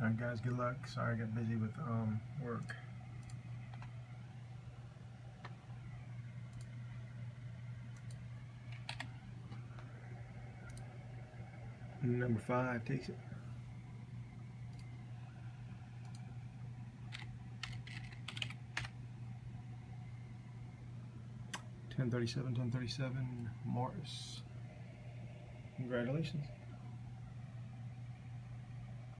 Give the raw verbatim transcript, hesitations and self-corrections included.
Alright guys, good luck. Sorry I got busy with um, work. Number five takes it. ten thirty-seven, ten thirty-seven, Morris. Congratulations.